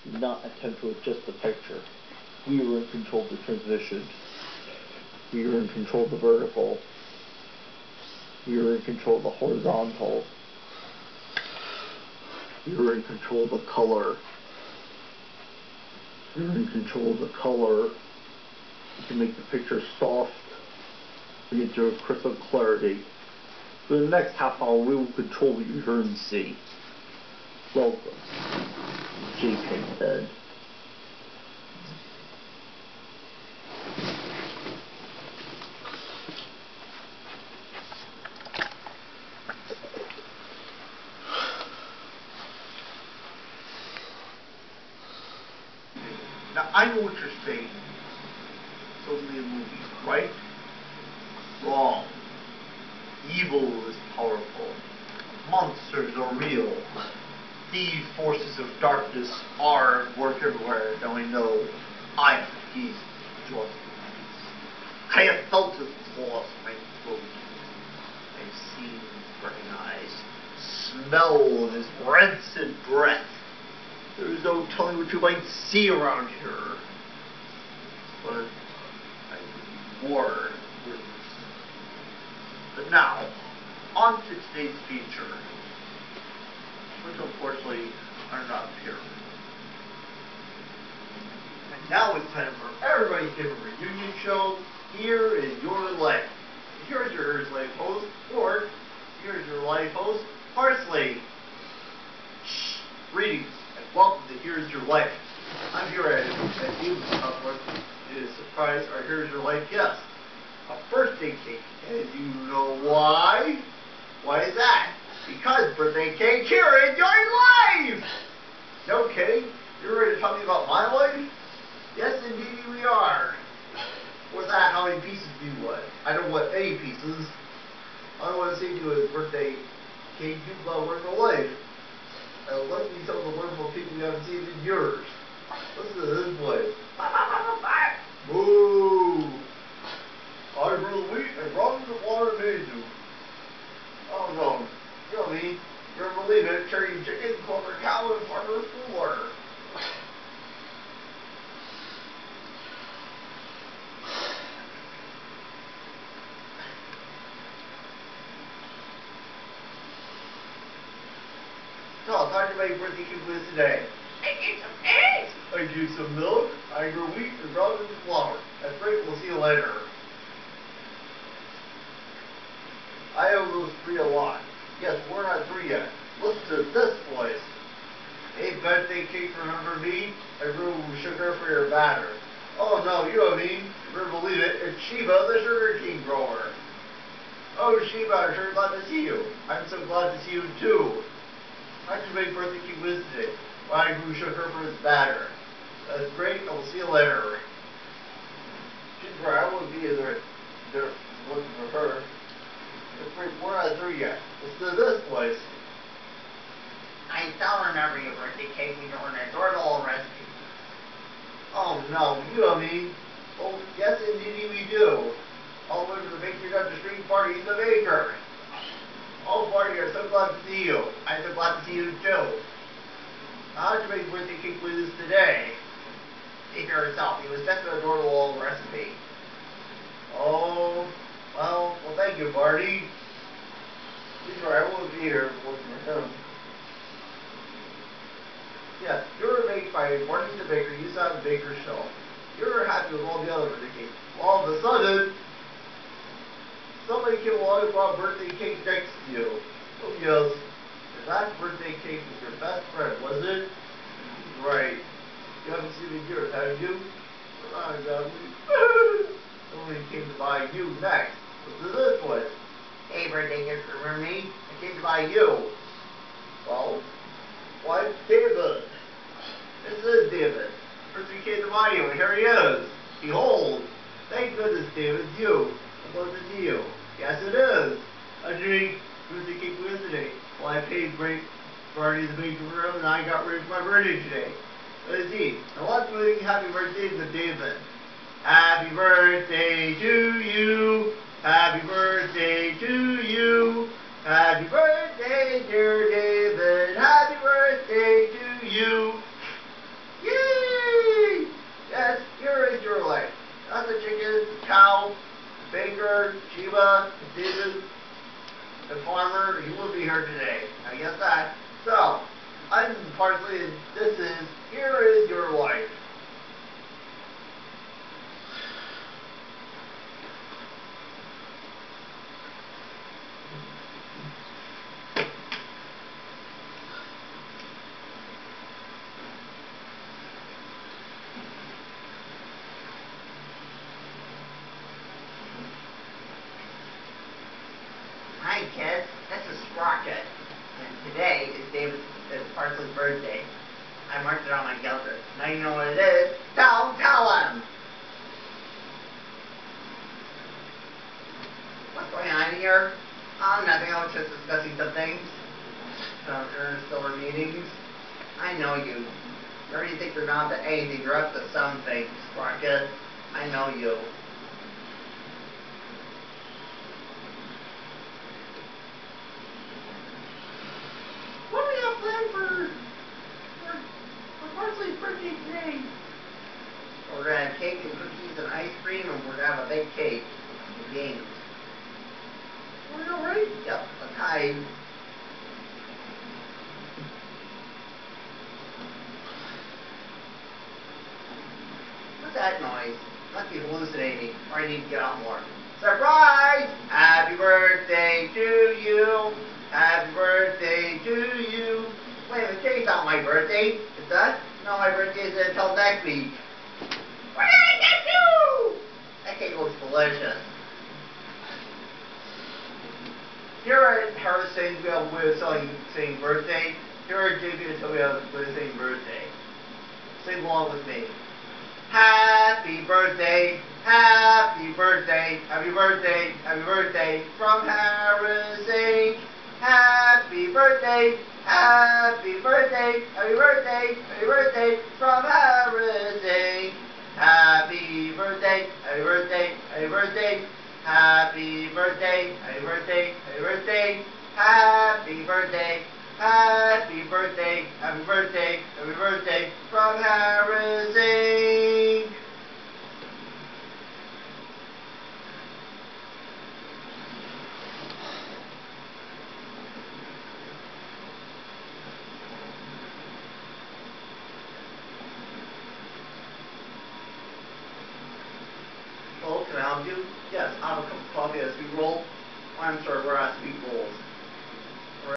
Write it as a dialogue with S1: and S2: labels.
S1: did not attempt to adjust the picture. We were in control of the transmission. We were in control of the vertical. We were in control of the horizontal. We were in control of the color. We were in control of the color. We can make the picture soft. We get to crystal clarity. For the next half hour, we will control what you hear and see. Welcome, JPEG Head.
S2: Now, I know what you're saying. It's only a movie, right? Wrong. Evil is powerful. Monsters are real. These forces of darkness are at work everywhere. Now I know I have peace, just peace. I have felt his claws in my throat. I've seen his burning eyes. Smell his rancid breath. There is no telling what you might see around here. But I warn you. But now, on to today's feature, which unfortunately are not here. And now it's time for everybody's favorite reunion show, Here Is Your Life. Here is your Life host, or here is your life host, Parsley. Shh, greetings, and welcome to Here Is Your Life. I'm here at you, to surprise our Here Is Your Life guest. A birthday cake, and you know why? Why is that? Because birthday cake, here is your life! No kidding? You're ready to tell me about my life? Yes, indeed we are. What's that? How many pieces do you want? I don't want any pieces. All I want to say to you is birthday cake, you've got a wonderful life. And let me tell the wonderful people you haven't seen in yours. Listen to this voice. Boo! I grew wheat and brought it to water made you. Oh no, you know me. You ever believe it? Cherry chicken, clover cow, and farmer food water. So I'll talk to you about your birthday cake with today. I gave some eggs. I gave some milk. I grew wheat and brought it to flour. That's great. We'll see you later. I owe those three a lot. Yes, we're not through yet. Listen to this voice. Hey, birthday cake, remember me? I grew sugar for your batter. Oh no, you know me. You better believe it. It's Sheba, the sugar cane grower. Oh, Sheba, I'm sure glad to see you. I'm so glad to see you too. How'd you make birthday cake with today? Well, I grew sugar for his batter. That's great. I will see you later. She's right. I wouldn't be there looking for her. We're not through yet. Let's do this place.
S3: I don't remember your birthday cake. We don't adore the old recipe.
S2: Oh no, you know me. Oh yes, indeed we do. All the way to the bakery down the street party in the baker. Oh party, I'm so glad to see you. I'm so glad to see you too. How'd you make birthday cake with us today?
S3: Take care of yourself. It was just an adorable old recipe.
S2: Oh. Well, thank you, Marty. He's right, I won't be here if it wasn't for him. Yeah, you were baked by Marty the Baker. You saw the baker's show. You were happy with all the other birthday cakes. All of a sudden, somebody came along and brought birthday cake next to you. Oh, yes. And that birthday cake was your best friend, was it? Right. You haven't seen me here, have you? Oh, God. Somebody came to buy you next. Listen to this one.
S3: Hey, birthday cake, remember me?
S2: I came to buy you. Well, why, David? This is David. First we came to buy you, and here he is. Behold. Thank goodness, David, it's you. I'm glad to see you. Yes, it is. I drink birthday cake with today. Well, I paid great party the baker for him, and I got ready for my birthday today. Let's see. Now, let's sing happy birthday to David. Happy birthday to you. Happy birthday to you. Happy birthday, dear David. Happy birthday to you.
S3: marked it on my calendar. Now you know what it is. Tell him. What's going on here? Oh, nothing. I was just discussing some things. Some interstellar meetings. I know you. You already think you're not to anything. You're up to some things, Rocket. I know you. What do we have planned for Parsley's birthday today? We're going to have cake and cookies and ice cream, and we're going to have a big cake and games. Are you alright? Yep, okay. What's that noise? Must be hallucinating, or I need to get out more. Surprise! Happy birthday to you! Happy birthday to you! Wait a minute, today's not my birthday. Is that? No, my birthday isn't until next week. What did I get you? That cake looks delicious. Here are her saying we have with saying birthday. Here are JP and Toby with saying birthday. Sing along with me. Happy birthday, happy birthday, happy birthday, happy birthday from Harris Inc. Happy birthday, happy birthday, happy birthday, happy birthday from Harris Inc. Happy birthday, happy birthday, happy birthday. Happy birthday, happy birthday, happy birthday, happy birthday, happy birthday, happy birthday, happy birthday from Harris Inc. Hello, can I help you? Yes, I'll have a cup of coffee as we roll. I'm sorry, we're at speak